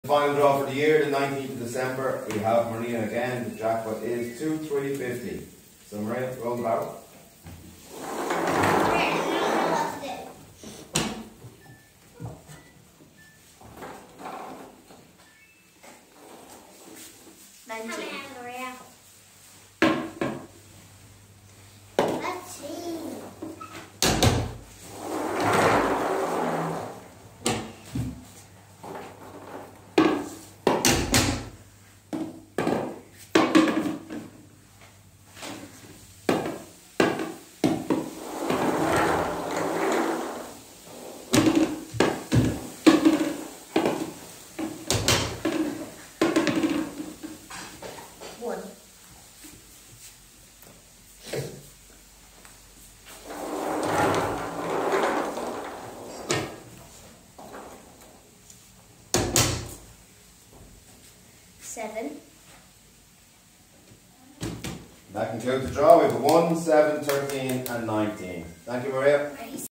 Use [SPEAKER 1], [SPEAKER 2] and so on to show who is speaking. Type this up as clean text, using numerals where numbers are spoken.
[SPEAKER 1] Final draw for the year, the 19th of December. We have Marina again. The jackpot is 2,350. So Maria, roll the barrel.
[SPEAKER 2] 19.
[SPEAKER 3] Let's see.
[SPEAKER 2] 1. 7.
[SPEAKER 1] That concludes the draw. We have 1, 7, 13 and 19. Thank you, Maria.